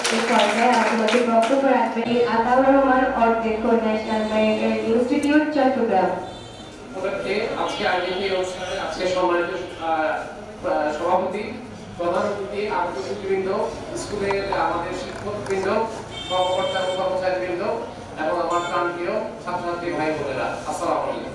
এই পর্যায়ে আমাদের বক্তব্য রাখবেন আতাউর রহমান অর্ধেক্ষ ন্যাশনাল মেরিটারি ইনস্টিটিউট চট্টগ্রাম। আজকে আয়োজিত এই অনুষ্ঠানে আজকে সম্মানিত সভাপতি, প্রধান অতিথি, আলোচকবৃন্দ, স্কুলের আমাদের শিক্ষকবৃন্দ, কর্মকর্তা এবং কর্মচারীবৃন্দ এবং আমার প্রাণপ্রিয় ছাত্রছাত্রী ভাই বোনেরা, আসসালামু আলাইকুম।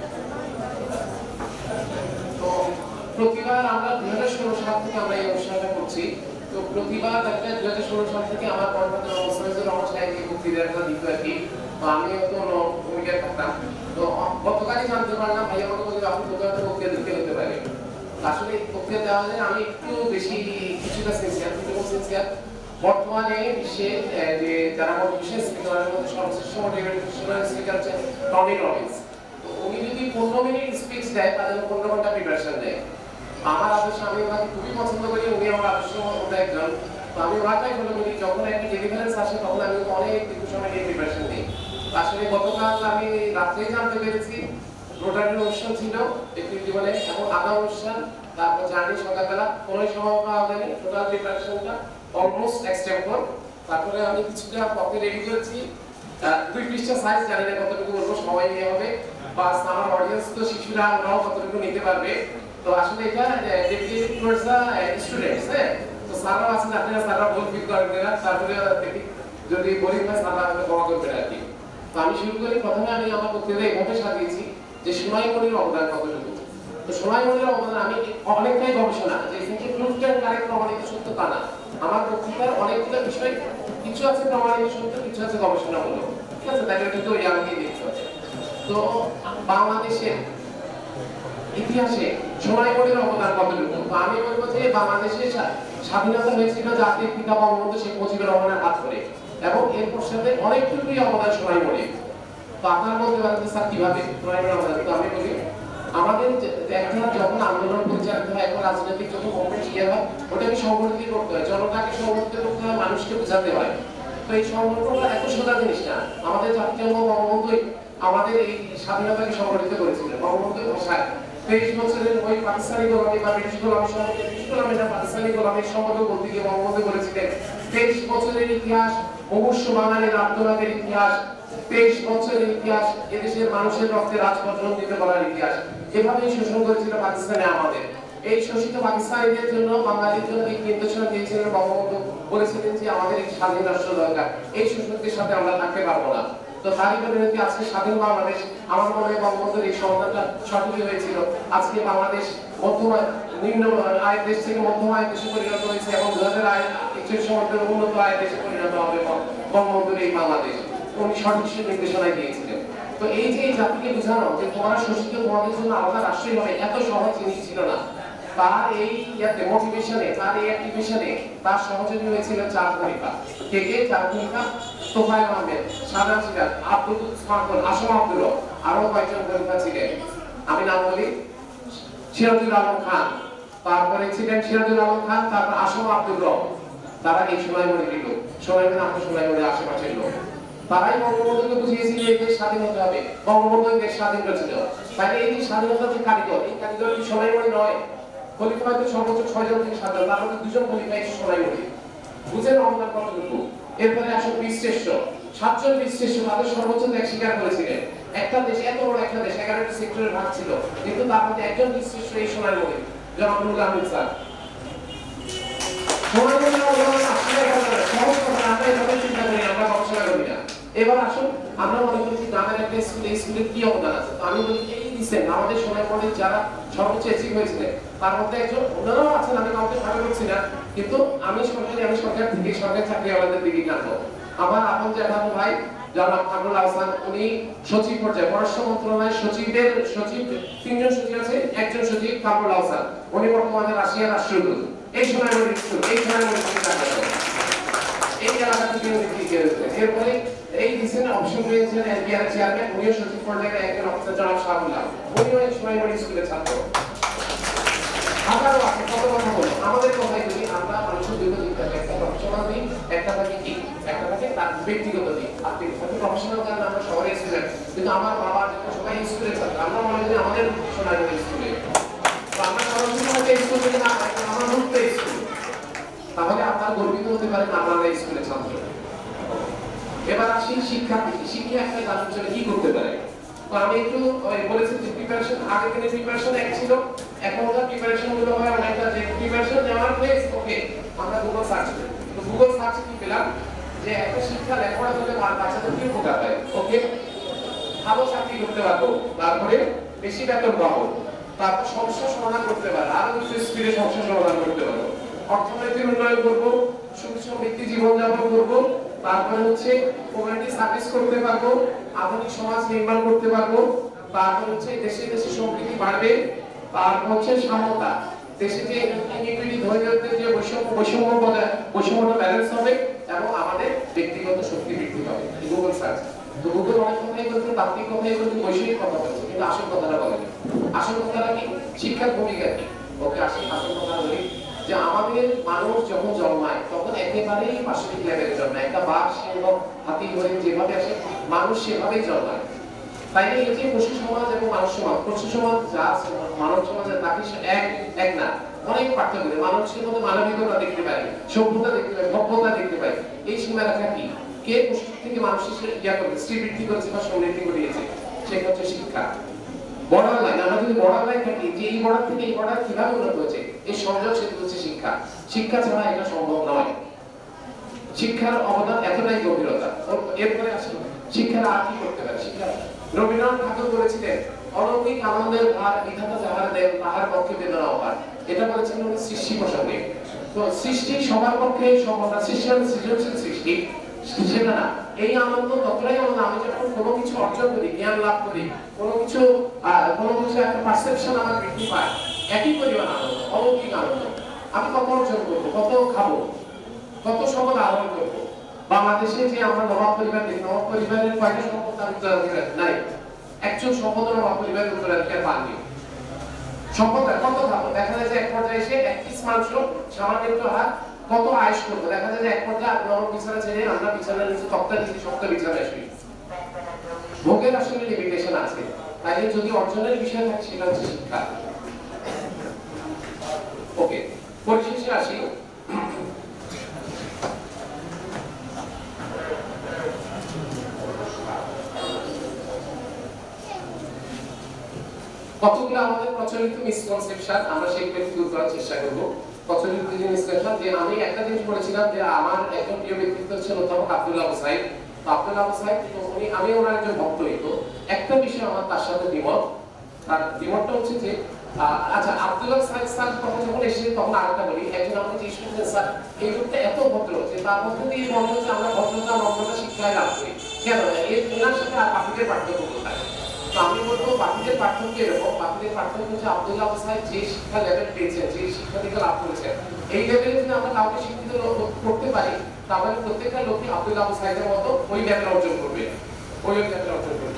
তো প্রতিবার আমরা 2016 সাল থেকে আমরা এই অনুষ্ঠানটা করছি। তো প্রতিবার একটা 2016 সাল থেকে আমার কর্মকর্তা মোহাম্মদ রহমান সাহেব এই বক্তৃতাটা দিত আর কি। তো আমি তো ভূমিকায় থাকতাম। তো গতকালই জানতে পারলাম ভাই আমাকে বলে আপনি দোকানে বক্তৃতা দিতে হতে পারে। আসলে বক্তৃতা দেওয়া যায় আমি একটু বেশি কিছুটা সিনসিয়ার। বর্তমানে বিশ্বে যে যারা মোটিভেশন স্পিকারের মধ্যে সর্বশ্রেষ্ঠ মোটিভেশনাল স্পিকার হচ্ছে টনি রবিন্স। তো উনি যদি 15 মিনিট স্পিচ দেয় তাহলে 15 ঘন্টা প্রিপারেশন দেয়। আমার আদর্শ আমি ওনাকে খুবই পছন্দ করি, উনি আমার আদর্শ মধ্যে একজন। তো আমি ওনাটাই ফলো করি, যখন একটা ডেলিভারেন্স আসে তখন আমি অনেক দীর্ঘ সময় নিয়ে প্রিপারেশন দিই। আসলে গতকাল আমি রাত্রেই জানতে পেরেছি রোটারির অনুষ্ঠান ছিল একটি জীবনে এবং আধা অনুষ্ঠান, তারপর জার্নি সকালবেলা কোনো সময় পাওয়া যায়নি। টোটাল প্রিপারেশনটা অলমোস্ট এক্সটেম্পর। তারপরে আমি কিছুটা পথে রেডি করেছি 2 পৃষ্ঠা সাইজ, জানি না কতটুকু বলবো, সময় নিয়ে হবে বা আমার অডিয়েন্স তো শিশুরা ওরাও কতটুকু নিতে পারবে। তো আসলে এটা ডেডিকেটেড টুয়ার্ডস দা স্টুডেন্টস। হ্যাঁ, তো স্যাররা আছেন, আপনারা স্যাররা বল ফিল করবেন না, তারপরে দেখি যদি বলি না স্যাররা আমাকে ক্ষমা করবেন আর কি। তো আমি শুরু করি, প্রথমে আমি আমার বক্তৃতা এইভাবে সাজিয়েছি যে সোনাইমুড়ির অবদান কতটুকু। তো সোনাইমুড়ির অবদান আমি অনেকটাই গবেষণা যে এখানে প্রুফড এন্ড কারেক্ট প্রমাণিত সত্য তা না। আমার বক্তৃতার অনেকগুলো বিষয় কিছু আছে প্রমাণিত সত্য, কিছু আছে গবেষণামূলক, ঠিক আছে? তাহলে কিন্তু আমাকে দেখতে হবে। তো বাংলাদেশের ইতিহাসে সোনাইমুড়ির অবদান কতটুকু? তো আমি বলবো যে বাংলাদেশের স্বাধীনতা হয়েছিল জাতির পিতা বঙ্গবন্ধু শেখ মুজিবুর রহমানের হাত ধরে, এবং এরপর সাথে অনেকটুকুই অবদান সোনাইমুড়ির। তো আপনারা বলতে পারেন যে স্যার কিভাবে সোনাইমুড়ির অবদান? তো আমি বলি আমাদের একটা যখন আন্দোলন পরিচালিত হয়, এখন রাজনৈতিক যখন মুভমেন্ট ইয়ে হয়, ওটাকে সংগঠিত করতে হয়, জনতাকে সংগঠিত করতে হয়, মানুষকে বোঝাতে হয়। তো এই সংগঠনটা এত সোজা জিনিস না। আমাদের জাতীয় বঙ্গবন্ধুই আমাদের এই স্বাধীনতাকে সংগঠিত করেছিলেন। বঙ্গবন্ধুর ভাষায় 23 বছরের ওই পাকিস্তানি গোলামি বা ব্রিটিশ গোলামি সম্পর্কে, ব্রিটিশ গোলামি না পাকিস্তানি গোলামির সম্পর্কে বলতে গিয়ে বঙ্গবন্ধু বলেছিলেন 23 বছরের ইতিহাস, অবশ্য বাঙালির আন্দোলনের ইতিহাস, 23 বছরের ইতিহাস, এদেশের মানুষের রক্তে রাজপথ রঞ্জিত করার ইতিহাস। এভাবেই শোষণ করেছিল পাকিস্তানে আমাদের। এই শোষিত পাকিস্তানিদের জন্য বাঙালির জন্য এই নির্দেশনা দিয়েছিলেন বঙ্গবন্ধু, বলেছিলেন যে আমাদের এই স্বাধীন রাষ্ট্র দরকার, এই শোষকদের সাথে আমরা থাকতে পারবো না। তো তারই পরিণতি আজকে স্বাধীন বাংলাদেশ। আমার মনে হয় বঙ্গবন্ধুর এই সমাধানটা সঠিক হয়েছিল। আজকে বাংলাদেশ মধ্যম নিম্ন আয়ের দেশ থেকে মধ্যম আয়ের দেশে পরিণত হয়েছে এবং 2041 মধ্যে উন্নত আয়ের দেশে পরিণত হবে বঙ্গবন্ধুর এই বাংলাদেশ। উনি সঠিক নির্দেশনায় দিয়েছিলেন। তো এই যে এই জাতিকে বোঝানো যে তোমরা শোষিত, তোমাদের জন্য আলাদা রাষ্ট্রই হবে, এত সহজ জিনিস ছিল না। তার এই মোটিভেশনে, তার এই অ্যাক্টিভেশনে তার সহযোগী হয়েছিল 4 খলিফা। কে 4 খলিফা? তোফায়েল আহমেদ, শাহজাহান সিরাজ, আব্দুল কুদ্দুস, আসম আব্দুল, আরো কয়েকজন খলিফা ছিলেন। আমি নাম বলি, সিরাজুল আলম খান, তারপরে ছিলেন সিরাজুল আলম খান, তারপর আসম আব্দুল রব। তারা এই সোনাইমুড়ির লোক, সোনাইমুড়ির আশেপাশের লোক। তারাই বঙ্গবন্ধুকে বুঝিয়েছিল এই দেশ স্বাধীন হতে হবে, বঙ্গবন্ধু দেশ স্বাধীন করেছিল। তাহলে এই যে স্বাধীনতার যে কারিগর, এই কারিগর কি সোনাইমুড়ি নয়? খলিফা হয়তো সর্বোচ্চ 6 জন থেকে 7 জন, তার মধ্যে 2 জন খলিফা এই সোনাইমুড়ি। বুঝেন অবদান কতটুকু? এরপরে আসুন বীরশ্রেষ্ঠ, 7 জন বীরশ্রেষ্ঠ, তাদের সর্বোচ্চ ত্যাগ স্বীকার করেছিলেন। একটা দেশ, এত বড় একটা দেশ, 11টি সেক্টরের ভাগ ছিল, কিন্তু তার মধ্যে একজন বীরশ্রেষ্ঠ এই সোনাইমুড়ি, জনাব নুরুল আহমেদ স্যার। সোনাইমুড়ির অবদান আসলে সহজ কথা, আমরা এভাবে চিন্তা করি, আমরা গবেষণা করি না। এবার আসুন আমরা মনে করি যে গ্রামের একটা স্কুলের কি অবদান আছে। তো আমি বলি এই রিসেন্ট আমাদের সোনাইমুড়ির যারা সর্বোচ্চ অ্যাচিভ হয়েছিলেন তার মধ্যে একজন, ওনারাও আছেন, আমি কাউকে ভালো করছি না, কিন্তু আমি সরকার থেকে সরকারি চাকরিওয়ালাদের দিকে টানবো। আমার আপন জ্যাঠাতো ভাই জনাব কামরুল হাসান, উনি সচিব পর্যায়ে পররাষ্ট্র মন্ত্রণালয়ের সচিব 3 জন সচিব আছে, একজন সচিব কামরুল হাসান, উনি বর্তমানে রাশিয়ার রাষ্ট্রদূত। এই সোনাইমুড়ি স্কুল, এই সোনাইমুড়ি এই এলাকা থেকে এরপরে এই রিসেন্ট অপশন পেয়েছিলেন এলপিআর চেয়ারম্যান, উনিও সচিব পর্যায়ে একজন অফিসার জনাব শাহুল্লাহ, উনিও এই সোনাইমুড়ি স্কুলের ছাত্র। হাজারো আছে, কত কথা বলো। আমাদের কথাই যদি আমরা মানুষের দুটো দিক থাকে, একটা প্রফেশনাল দিক, একটা থাকে কি, একটা থাকে তার ব্যক্তিগত দিক। আপনি প্রফেশনাল কারণ আমরা শহরে স্টুডেন্ট, কিন্তু আমার বাবা যখন সবাই স্কুলে ছাত্র, আমরা মনে করি আমাদের সোনাইমুড়ি স্কুলে, তো আমরা সরাসরি হয়তো স্কুল থেকে না, আমরা মুক্ত স্কুল। তাহলে আপনারা গর্বিত হতে পারেন আপনারা স্কুলের ছাত্র। এবার আসি শিক্ষা থেকে, শিক্ষা একটা জানার জন্য কি করতে পারে। তো আমি একটু বলেছি যে প্রিপারেশন, আগের দিনের প্রিপারেশন এক ছিল, এখনকার প্রিপারেশন গুলো হয় অনেকটা, যে প্রিপারেশন নেওয়ার ফেজ ওকে আমরা গুগল সার্চ করি। তো গুগল সার্চে কি পেলাম যে একটা শিক্ষা লেখাপড়া করলে বাচ্চাদের কি উপকার হয়। ওকে, ভালো চাকরি করতে পারবো, তারপরে বেশি বেতন পাবো, তারপর সমস্যা সমাধান করতে পারবো, আরো কিছু স্পিডে সমস্যা সমাধান করতে পারবো, অর্থনৈতিক উন্নয়ন করবো, সুখী সমৃদ্ধ জীবনযাপন করবো, তারপরে হচ্ছে কমিউনিটি সার্ভিস করতে পারবো, আধুনিক সমাজ নির্মাণ করতে পারবো, তারপর হচ্ছে দেশে দেশে সম্প্রীতি বাড়বে, তারপর হচ্ছে সাম্যতা, দেশে যে ইনইকুইটি ধৈর্যতে যে বৈষম্যটা ব্যালেন্স হবে, এবং আমাদের ব্যক্তিগত শক্তি বৃদ্ধি পাবে। গুগল সার্চ, তো গুগল অনেক কথাই বলতে, তাত্ত্বিক কথাই বলতে, বৈষয়িক কথা বলছে, কিন্তু আসল কথাটা বলেনি। আসল কথাটা কি, শিক্ষার ভূমিকা কি। ওকে, আসল কথা বলি যে আমাদের মানুষ যখন জন্মায় তখন একেবারেই পাশবিক লেভেলে জন্মায়। একটা বাঘ, সিংহ, হাতি, হরিণ যেভাবে আসে মানুষ সেভাবেই জন্মায়। তাই এই যে পশু সমাজ এবং মানব সমাজ, পশু সমাজ যা আছে মানব সমাজের তাকে এক না, অনেক পার্থক্য। মানুষের মধ্যে মানবিকতা দেখতে পাই, সভ্যতা দেখতে পাই, ভব্যতা দেখতে পাই। এই সীমারেখা কি, কে পশু থেকে মানুষের ইয়া করে বৃদ্ধি করেছে বা সমৃদ্ধি করিয়েছে, সেটা হচ্ছে শিক্ষা। বর্ডার লাইন, আমরা যদি বর্ডার লাইন থাকি যে এই বর্ডার থেকে এই বর্ডার কিভাবে উন্নত হয়েছে, এই সংযোগ সেতু হচ্ছে শিক্ষা। শিক্ষা ছাড়া এটা সম্ভব নয়। শিক্ষার অবদান এতটাই গভীরতা। এরপরে আসলে শিক্ষার আর কি করতে পারে। শিক্ষা, রবীন্দ্রনাথ ঠাকুর বলেছিলেন অলৌকিক আনন্দের ভার বিধাতা যাহার দেন তাহার পক্ষে বেদনা অপার। এটা বলেছেন উনি সৃষ্টি প্রসঙ্গে। তো সৃষ্টি সবার পক্ষে সম্ভব না, সৃষ্টি মানে সৃজনশীল সৃষ্টি, সেটা না। এই আনন্দ ততটাই আনন্দ আমি যখন কোনো কিছু অর্জন করি, জ্ঞান লাভ করি, কোনো কিছু একটা পারসেপশন আমার বৃদ্ধি পায়, একই পরিমাণ আনন্দ, অলৌকিক আনন্দ। আমি কত অর্জন করবো, কত খাবো, কত সম্পদ আহরণ করবো। বাংলাদেশে যে আমরা নবাব পরিবার দেখি, নবাব পরিবারের কয়টা সম্পদ তার উত্তরাধিকার নাই, একজন সম্পদ নবাব পরিবারের উত্তরাধিকার পাননি। সম্পদ কত খাবো, দেখা যায় যে এক পর্যায়ে এসে এক পিস মাংস সামান্য একটু হাত কত আয়েশ করবো, দেখা যায় যে এক পর্যায়ে নরম বিছানা ছেড়ে আমরা বিছানার নিচে তক্তা নিচে শক্ত বিছানায় শুই। ভোগের আসলে লিমিটেশন আছে। তাই যদি অর্জনের বিষয় থাকে সেটা হচ্ছে শিক্ষা। ওকে, পরিশেষে আসি। কতগুলো আমাদের প্রচলিত মিসকনসেপশন আমরা সেগুলো দূর করার চেষ্টা করব। প্রচলিত যে মিসকনসেপশন, যে আমি একটা জিনিস বলেছিলাম যে আমার একজন প্রিয় ব্যক্তিত্ব হচ্ছে অধ্যাপক আব্দুল্লাহ আবু সাইদ। আব্দুল্লাহ আবু সাইদ, তো উনি, আমি ওনার একজন ভক্তই। তো একটা বিষয় আমার তার সাথে দ্বিমত। তার দ্বিমতটা হচ্ছে যে আচ্ছা, আব্দুল্লাহ সাইদ স্যার কথা যখন এসেছে তখন আরেকটা বলি, একজন আমাকে জিজ্ঞেস করতেন স্যার এই লোকটা এত ভদ্র যে তার মধ্যে দিয়ে মনে হচ্ছে আমরা ভদ্রতা নম্রতা শিক্ষায় লাভ করি, কেন এর ওনার সাথে আর বাকিদের পার্থক্য কোথায়? তো আমি বলবো বাকিদের পার্থক্য এরকম, বাকিদের পার্থক্য হচ্ছে আব্দুল্লাহ আবু সাইদ যে শিক্ষা লেভেল পেয়েছেন, যে শিক্ষা থেকে লাভ করেছেন, এই লেভেলে যদি আমরা কাউকে শিক্ষিত করতে পারি তাহলে প্রত্যেকটা লোকই আব্দুল্লাহ আবু সাইদের মতো ওই লেভেল অর্জন করবে, ওই লেভেল অর্জন করবে।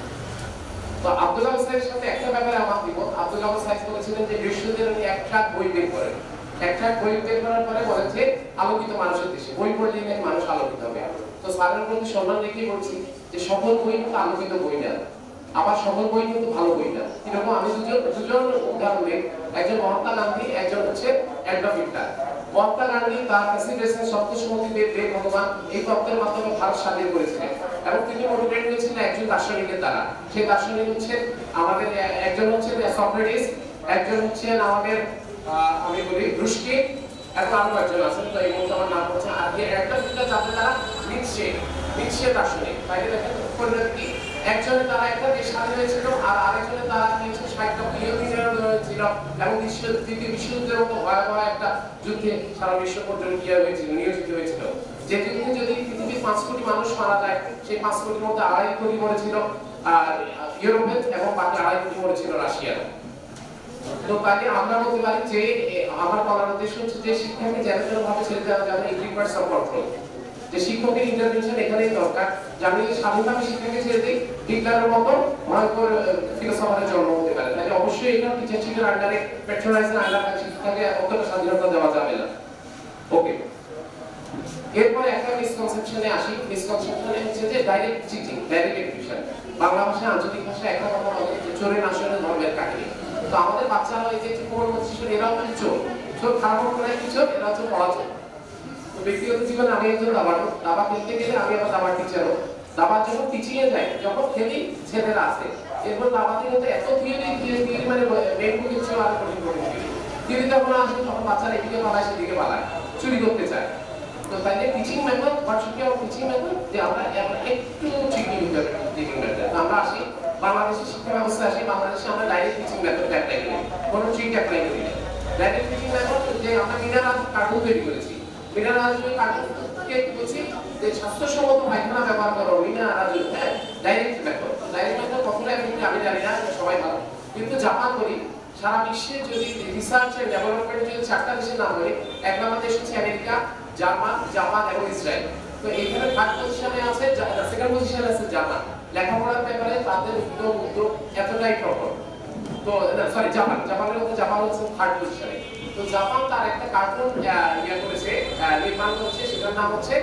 তো আব্দুল্লাহ আবু সাইদের সাথে একটা ব্যাপারে আমার দ্বিমত। আব্দুল্লাহ আবু সাইদ বলেছিলেন যে বিশ্ববিদ্যালয়ে উনি একটা বই বের করেন, একটা বই বের করার পরে বলেন যে আলোকিত মানুষের দেশে, বই পড়লেই নাকি মানুষ আলোকিত হবে। তো স্যারের প্রতি সম্মান রেখেই বলছি যে সকল বই কিন্তু আলোকিত বই না, আবার সকল বই কিন্তু ভালো বই না। এরকম আমি দুজন উদাহরণ দিই, একজন মহাত্মা গান্ধী, একজন হচ্ছে অ্যাডলফ হিটলার। মহাত্মা গান্ধী তার প্রেসিডেন্সির সত্যসমতি দেব ভগবান এই তত্ত্বের মাধ্যমে ভারত স্বাধীন করেছিলেন, এবং তিনি মোটিভেট হয়েছিলেন একজন দার্শনিকের দ্বারা। সেই দার্শনিক হচ্ছেন আমাদের, একজন হচ্ছেন সক্রেটিস, একজন হচ্ছেন আমাদের আমি বলি রুশকি, এখন আরো একজন আছেন, তো এই মুহূর্তে আমার নাম হচ্ছে। আর যে একটা দুটা যাদের দ্বারা নিচ্ছে দার্শনিক, বাইরে দেখেন পরিণত কি, একজনের দ্বারা একটা দেশ স্বাধীন হয়েছিল আর আরেকজনের দ্বারা হচ্ছে 60টা বিলিয়ন হয়েছিল, এবং দ্বিতীয় বিশ্বযুদ্ধের মতো ভয়াবহ একটা যুদ্ধে সারা বিশ্ব পর্যন্ত নিয়োজিত হয়েছিল। যে যুদ্ধে যদি পৃথিবীর 5 কোটি মানুষ মারা যায়, সেই 5 কোটির মধ্যে 2.5 কোটি মরেছিল আর ইউরোপের, এবং বাকি 2.5 কোটি মরেছিল রাশিয়ার। তো তাই আমরা বলতে পারি যে আমার বলার উদ্দেশ্য হচ্ছে যে শিক্ষাকে যেন ভাবে ছেড়ে দেওয়া যাবে, এই রিকোয়ার্স সাম কন্ট্রোল, যে শিক্ষকের ইন্টারভেনশন এখানেই দরকার। যে আমি স্বাধীনভাবে শিক্ষাকে ছেড়ে দিই, হিটলারের মতো ভয়ঙ্কর ফিলোসফারের জন্ম হতে পারে। তাই অবশ্যই এটা টিচারশিপের আন্ডারে, প্যাট্রোনাইজের আন্ডারে শিক্ষাকে অতটা স্বাধীনতা দেওয়া যাবে না। ওকে, এরপর একটা মিসকনসেপশনে আসি। মিসকনসেপশনে হচ্ছে যে direct cheating, direct education. Bangla ভাষায় আঞ্চলিক ভাষায় একটা কথা বলে যে চোরের আসলে ধর্মের কাহিনী। তো আমাদের বাচ্চারা এই যে 15-25 এরাও কিন্তু চোর, চোর খারাপ করে কি চোর, এরা হচ্ছে পড়া চোর। ব্যক্তিগত জীবনে আমি একজন দাবাড়ু, দাবা খেলতে গেলে আমি আবার দাবার টিচারও। দাবার যখন টিচিং এ যাই, যখন খেলি ছেলেরা আছে, এরপর দাবাতে কিন্তু এত থিওরি মানে মেন কিছু আর কঠিন থিওরি যখন আসে তখন বাচ্চারা এদিকে পালায় সেদিকে পালায়, চুরি করতে চায়। তো তাইলে teaching method varsity of teaching method যে আমরা একটু ট্রিকি হয়ে যাবে টিচিং মেথড। আমরা আসি বাংলাদেশের শিক্ষা ব্যবস্থা আসি, বাংলাদেশে আমরা ডাইরেক্ট টিচিং মেথড অ্যাপ্লাই করি, কোনো ট্রিক অ্যাপ্লাই করি না। ডাইরেক্ট টিচিং মেথড যে আমরা মিনারাল কার্টুন তৈরি করেছি, মিনারাল কার্টুনকে বলছি যে স্বাস্থ্যসম্মত পায়খানা ব্যবহার করো, মিনারাল হ্যাঁ ডাইরেক্ট মেথড। ডাইরেক্ট মেথড কতটা এফেক্টিভ আমি জানি না, সবাই ভালো, কিন্তু জাপান করি। সারা বিশ্বে যদি রিসার্চ এন্ড ডেভেলপমেন্ট যদি 4টা দেশের নাম বলি, এক নম্বর দেশ হচ্ছে আমেরিকা, জাপান এবং ইসরায়েল। তো এইখানে থার্ড পজিশনে আছে, সেকেন্ড পজিশনে আছে জাপান। লেখাপড়ার ব্যাপারে তাদের উদ্যোগ এতটাই প্রবল। তো সরি জাপান হচ্ছে থার্ড পজিশনে। তো জাপান তার একটা কার্টুন করেছে, নির্মাণ করেছে, সেটার নাম হচ্ছে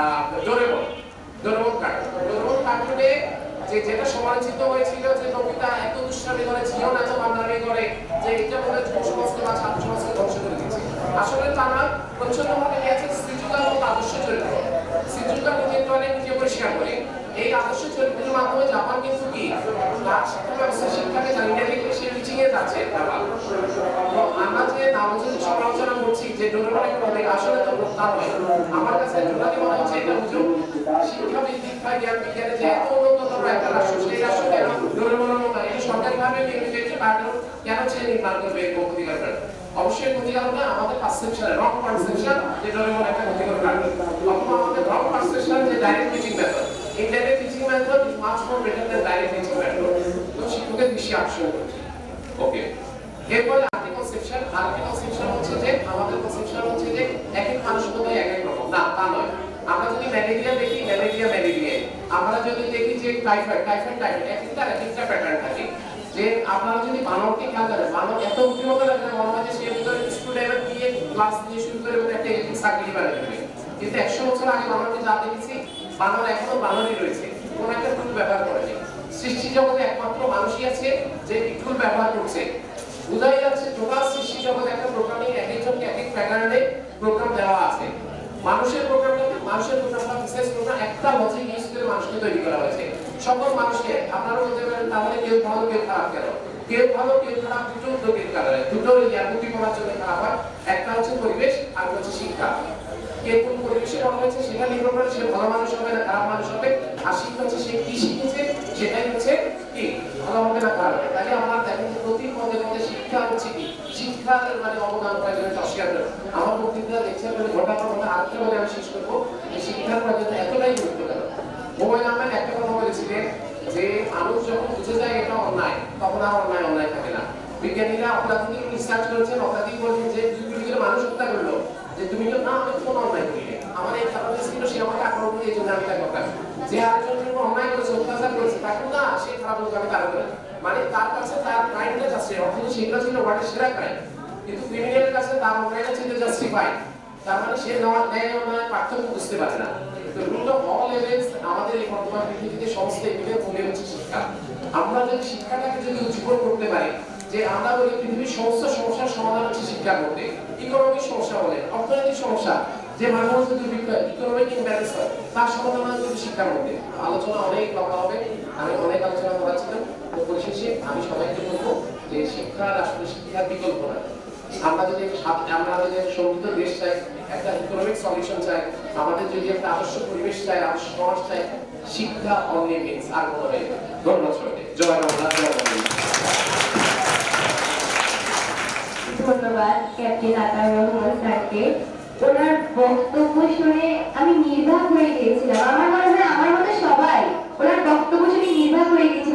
ডোরেমন কার্টুনে যেটা সমালোচিত হয়েছিল যে নোবিতা এত দুষ্টামি করে, জিওন এত বান্দামি করে যে এটা বলে যুব সমাজকে বা ছাত্র সমাজকে ধ্বংস করে দিচ্ছে। আসলে তারা প্রচন্ডভাবে নিয়েছে শ্রীযুতার মতো আদর্শ চরিত্র। শ্রীযুতার নিজে পরিষ্কার করে এই আদর্শ চরিত্রের মাধ্যমে জাপান কিন্তু কি তার শিক্ষা ব্যবস্থা শিক্ষাকে জানিয়ে রেখে সে টিচিং এ যাচ্ছে। আমরা যে নামযোগ্য সমালোচনা করছি যে ডোরেমন করে, আসলে তো তা নয়। আমার কাছে টোটালি মনে হচ্ছে এটা হুজুর শিক্ষাবিদ দীক্ষা জ্ঞান বিজ্ঞানে যে এত উন্নততর একটা রাষ্ট্র, সেই রাষ্ট্র কেন ডোরেমনের মতো এটা সরকারিভাবে নির্মিত কার্টুন কেন সে নির্মাণ করবে এরকম ক্ষতিকর কার্টুন? অবশ্যই ক্ষতিকর না, আমাদের পারসেপশন, রং পারসেপশন যে ডোরেমন একটা ক্ষতিকর কার্টুন, অথবা আমাদের রং পারসেপশন যে direct teaching method. Indirect teaching method is much more better than direct teaching method. তো শিক্ষকের বেশি আকর্ষণ করছে। ওকে, এরপরে আরেকটি কনসেপশন হচ্ছে যে আমাদের কনসেপশন হচ্ছে যে এক এক মানুষ বোধহয় এক এক রকম। না, তা নয়। আমরা যদি ম্যালেরিয়া দেখি, ম্যালেরিয়া। আমরা যদি দেখি যে টাইফয়েড এক একটা প্যাটার্ন থাকে। যে আপনারা যদি বানরকে খেয়াল করেন, বানর এত বুদ্ধিমত্তা লাগে না, মনে হয় যে সে ভিতরে স্টুডেন্ট দিয়ে ক্লাস দিয়ে শুরু করে একটা ইলেকট্রিক সার্কিট বানিয়ে দেবে। কিন্তু 100 বছর আগে বানরকে যা দেখেছি, বানর এখনো বানরই রয়েছে, কোনো একটা টুল ব্যবহার করেনি। সৃষ্টি জগতে একমাত্র মানুষই আছে যে টুল ব্যবহার করছে। বোঝাই যাচ্ছে টোটাল সৃষ্টি জগতে একটা প্রোগ্রামিং এক একজনকে এক এক প্যাটার্নে প্রোগ্রাম দেওয়া আছে। মানুষের প্রোগ্রামটা বিশেষ প্রোগ্রাম একটা লজিক ইউজ করে মানুষকে তৈরি করা হয়েছে। সকল মানুষকে আপনারা বলতে পারেন তাহলে কেউ ভালো কেউ খারাপ কেন? কেউ ভালো কেউ খারাপ দুটো উদ্যোগের কারণে, দুটো ইয়াকুতি করার জন্য খারাপ হয়। একটা হচ্ছে পরিবেশ আর হচ্ছে শিক্ষা। কে কোন পরিবেশে বড় হয়েছে সেটা নির্ভর করে সে ভালো মানুষ হবে না খারাপ মানুষ হবে। আর শিক্ষা হচ্ছে সে কি শিখেছে সেটাই হচ্ছে কি ভালো হবে না খারাপ হবে। তাহলে আমরা দেখেন প্রতি পদে পদে শিক্ষা হচ্ছে কি, শিক্ষার মানে অবদান প্রয়োজন অস্বীকার করে। আমার বক্তৃতা লেকচার করে ঘন্টা পর ঘন্টা আরেকটা বলে আমি শেষ করবো যে শিক্ষার প্রয়োজন এতটাই গুরুত্বপূর্ণ। হুমায়ুন আহমেদ একটা কথা বলেছিলেন যে মানুষ যখন বুঝে যায় এটা অন্যায়, তখন আর অন্যায় থাকে না। বিজ্ঞানীরা অত্যাধিক রিসার্চ করেছেন, অত্যাধিক বলছেন যে দুই মানুষ হত্যা করলো, যে তুমি তো না আমি কোন অন্যায় করিনি, আমার এই খারাপ ছিল সে আমাকে আক্রমণ করে এই জন্য আমি তাকে হত্যা করি। যে আরেকজনের উপর অন্যায় করেছে, অত্যাচার করেছে, তাকে না সে খারাপ লোক আমি তার করে, মানে তার কাছে তার ক্রাইমটা যাচ্ছে, অথচ সেগুলো ছিল ওয়ার্ল্ডের সেরা ক্রাইম। কিন্তু ক্রিমিনালের কাছে তার অন্যায়টা ছিল জাস্টিফাইড। তার মানে সে ন্যায় অন্যায় পার্থক্য বুঝতে পারে না। তো রুট অফ অল এভিডেন্স আমাদের এই বর্তমান পৃথিবীতে সমস্ত এভিডেন্স মূলে হচ্ছে শিক্ষা। আমরা যদি শিক্ষাটাকে যদি উজ্জীবন করতে পারি, যে আমরা বলি পৃথিবীর সমস্ত সমস্যার সমাধান হচ্ছে শিক্ষার মধ্যে। ইকোনমিক সমস্যা বলে, অর্থনৈতিক সমস্যা, যে মাঝে মাঝে দুর্ভিক্ষ ইকোনমিক ইমব্যালেন্স হয়, তার সমাধান হয় কিন্তু শিক্ষার মধ্যে। আলোচনা অনেক লম্বা হবে, আমি অনেক আলোচনা করাছিলাম। তো পরিশেষে আমি সবাইকে বলবো যে শিক্ষার আসলে শিক্ষার বিকল্প না। আমরা যদি সমৃদ্ধ দেশ চাই, একটা ইকোনমিক সলিউশন চাই, আমাদের যদি একটা আদর্শ পরিবেশ চাই, আদর্শ সমাজ চাই, শিক্ষা অনলি মিন্স আর কোনো নেই। ধন্যবাদ সবাইকে। জয় বাংলা, জয় বাংলা। ধন্যবাদ ক্যাপ্টেন আতাউর রহমান স্যারকে। ওনার বক্তব্য শুনে আমি নির্বাক হয়ে গিয়েছিলাম। আমার মনে হয় আমার মতো সবাই ওনার বক্তব্য শুনে নির্বাক হয়ে গেছি।